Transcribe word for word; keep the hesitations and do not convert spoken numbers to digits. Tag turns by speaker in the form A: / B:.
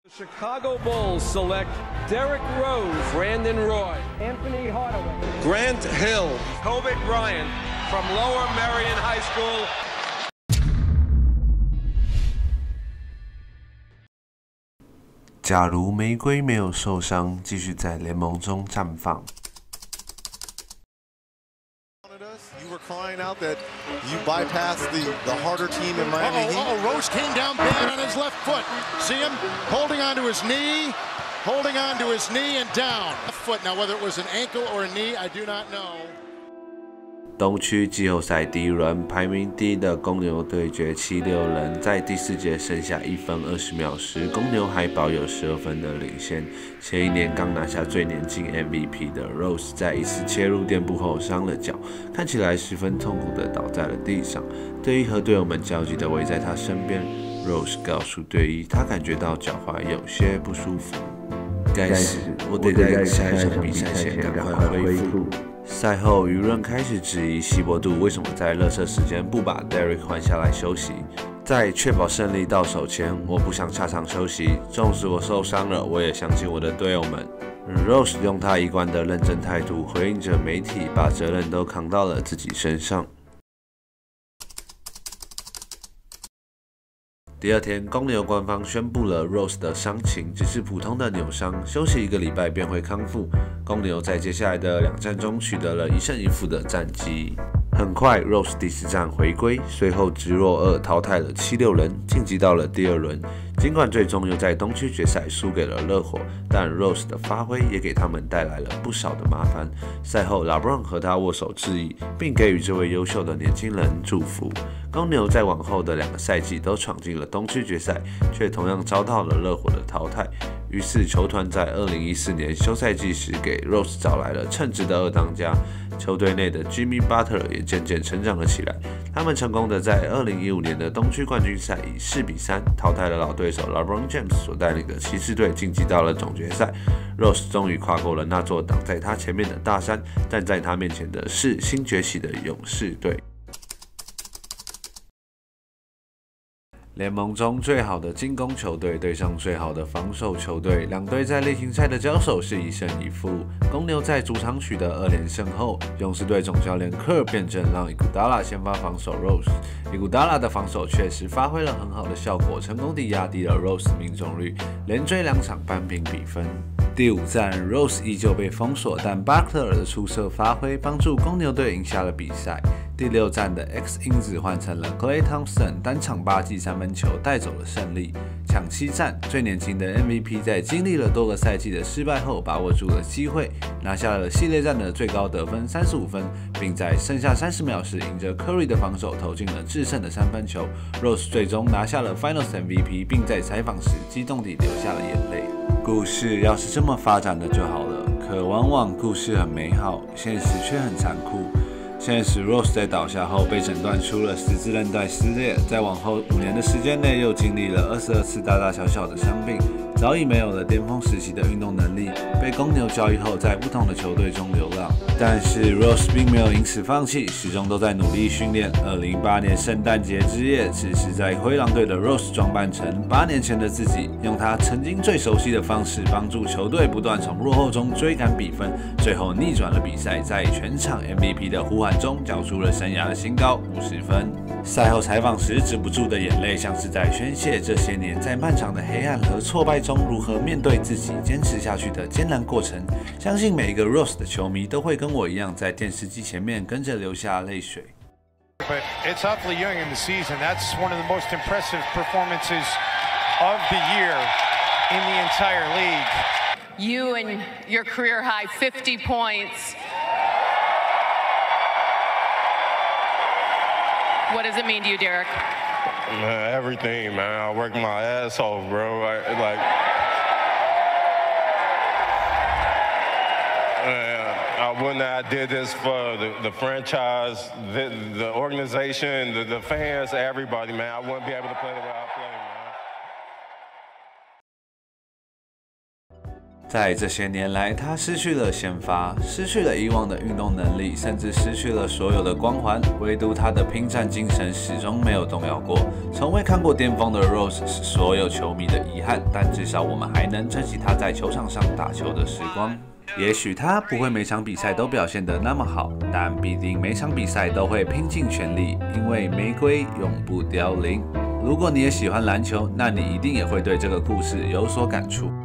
A: Chicago Bulls select Derrick Rose, Brandon Roy,
B: Anthony Hardaway,
A: Grant Hill, Kobe Bryant from Lower Merion High School.
C: 假如玫瑰没有受伤，继续在联盟中绽放。
D: You were crying out that you bypassed the, the harder team in Miami Heat.
E: Uh-oh, uh-oh, Rose came down bad on his left foot. See him holding onto his knee, holding onto his knee and down. Left foot. Now, whether it was an ankle or a knee, I do not know.
C: 东区季后赛第一轮，排名第一的公牛对决七六人，在第四节剩下一分二十秒时，公牛还保有十二分的领先。前一年刚拿下最年轻 M V P 的 Rose 在一次切入垫步后伤了脚，看起来十分痛苦地倒在了地上。队医和队友们焦急地围在他身边。Rose 告诉队医，他感觉到脚踝有些不舒服。该死，我得在下一场比赛前赶快恢复。赛后，舆论开始质疑希伯杜为什么在热身时间不把 Derrick 换下来休息。在确保胜利到手前，我不想下场休息，纵使我受伤了，我也相信我的队友们。Rose 用他一贯的认真态度回应着媒体，把责任都扛到了自己身上。第二天，公牛官方宣布了 Rose 的伤情只是普通的扭伤，休息一个礼拜便会康复。公牛在接下来的两战中取得了一胜一负的战绩。很快 ，Rose 第四战回归，随后直落二淘汰了七六人，晋级到了第二轮。尽管最终又在东区决赛输给了热火，但 Rose 的发挥也给他们带来了不少的麻烦。赛后 ，LeBron 和他握手致意，并给予这位优秀的年轻人祝福。公牛在往后的两个赛季都闯进了东区决赛，却同样遭到了热火的淘汰。于是球团在二零一四年休赛季时给 Rose 找来了称职的二当家，球队内的 Jimmy Butler 也渐渐成长了起来。他们成功的在二零一五年的东区冠军赛以四比三淘汰了老对手 LeBron James 所带领的骑士队，晋级到了总决赛。Rose 终于跨过了那座挡在他前面的大山，站在他面前的是新崛起的勇士队。联盟中最好的进攻球队对上最好的防守球队，两队在例行赛的交手是一胜一负。公牛在主场取得二连胜后，勇士队总教练科尔变阵，让伊古达拉先发防守 Rose。伊古达拉的防守确实发挥了很好的效果，成功地压低了 Rose 命中率，连追两场扳平比分。第五战 ，Rose 依旧被封锁，但巴克尔的出色发挥帮助公牛队赢下了比赛。第六战的 X 因子换成了 Klay Thompson， 单场八记三分球带走了胜利。抢七战，最年轻的 M V P 在经历了多个赛季的失败后，把握住了机会，拿下了系列战的最高得分三十五分，并在剩下三十秒时，迎着 Curry 的防守投进了制胜的三分球。Rose 最终拿下了 Finals M V P， 并在采访时激动地流下了眼泪。故事要是这么发展的就好了，可往往故事很美好，现实却很残酷。现实 Rose 在倒下后被诊断出了十字韧带撕裂，在往后五年的时间内又经历了二十二次大大小小的伤病，早已没有了巅峰时期的运动能力，被公牛交易后在不同的球队中流浪。但是 Rose 并没有因此放弃，始终都在努力训练。二零一八年圣诞节之夜，此时在灰狼队的 Rose 装扮成八年前的自己，用他曾经最熟悉的方式帮助球队不断从落后中追赶比分，最后逆转了比赛，在全场 M V P 的呼喊中缴出了生涯的新高五十分。赛后采访时止不住的眼泪，像是在宣泄这些年在漫长的黑暗和挫败中如何面对自己坚持下去的艰难过程。相信每一个 Rose 的球迷都会跟我一样，在电视机前面跟着流下泪水。
F: But it's awfully young in the season. That's one of the most impressive performances of the year in the entire league.
G: You and your career high fifty points. What does it mean to you, Derrick?
H: Man, everything, man. I worked my ass off, bro. I, like, man, I wouldn't have did this for the, the franchise, the, the organization, the, the fans, everybody, man. I wouldn't be able to play the way I play, man.
C: 在这些年来，他失去了先发，失去了以往的运动能力，甚至失去了所有的光环。唯独他的拼战精神始终没有动摇过。从未看过巅峰的 Rose 是所有球迷的遗憾，但至少我们还能珍惜他在球场上打球的时光。也许他不会每场比赛都表现得那么好，但必定每场比赛都会拼尽全力，因为玫瑰永不凋零。如果你也喜欢篮球，那你一定也会对这个故事有所感触。